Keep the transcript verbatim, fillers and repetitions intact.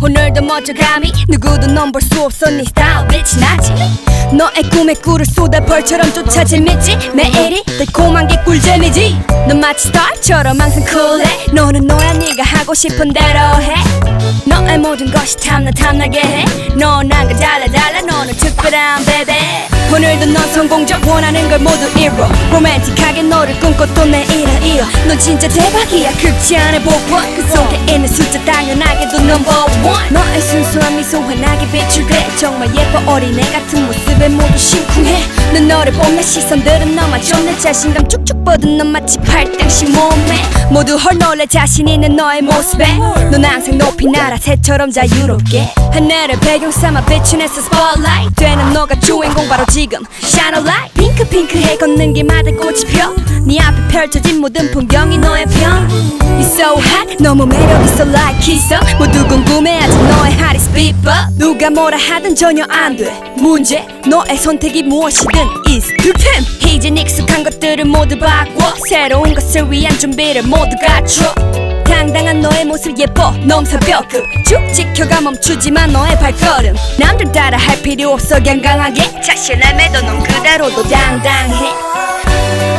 오늘도 멋져감이 누구도 넘볼 수 없어 네 스타일 빛이 나지 너의 꿈에 꿀을 쏟아 벌처럼 쫓아 재밌지 매일이 달콤한 게 꿀잼이지 넌 마치 스타처럼 항상 쿨해 너는 너야 네가 하고 싶은 대로 해 너의 모든 것이 탐나 탐나게 해 넌 난가 달라 달라 너는 특별한 베베 오늘도 넌 성공적 원하는 걸 모두 이뤄 로맨틱하게 너를 꿈꿔 또 내일을 이어 넌 진짜 대박이야 극찬의 복원 그 속에 있는 숫자 당연하게도 넘버 원 너의 순수한 미소 환하게 비출돼 정말 예뻐 어린애 같은 모습에 모두 심쿵해 넌 너를 보면 시선들은 너만 좀 내 자신감 쭉쭉 뻗은 넌 마치 팔등신 몸매 모두 헐 놀래 자신 있는 너의 모습에 넌 항상 높이 날아 새처럼 자유롭게 하늘을 배경 삼아 비추면서 스포트라이트 되는 너가 주인공 바로 지금 Shine a light 핑크핑크해 걷는 길마다 꽃이 펴 네 앞에 펼쳐진 모든 풍경이 너의 편 You're so hot 너무 매력있어 like kiss 모두 궁금해하지 너의 hot is beep 누가 뭐라 하든 전혀 안돼 문제 너의 선택이 무엇이든 is your time 이제 익숙한 것들을 모두 바꿔 새로운 것을 위한 준비를 모두 갖춰 당당한 너의 모습 예뻐 넘사벽급 쭉 지켜가 멈추지만 너의 발걸음 남들 따라 할 필요 없어 강강하게 자신을 믿어 넌 그대로도 당당해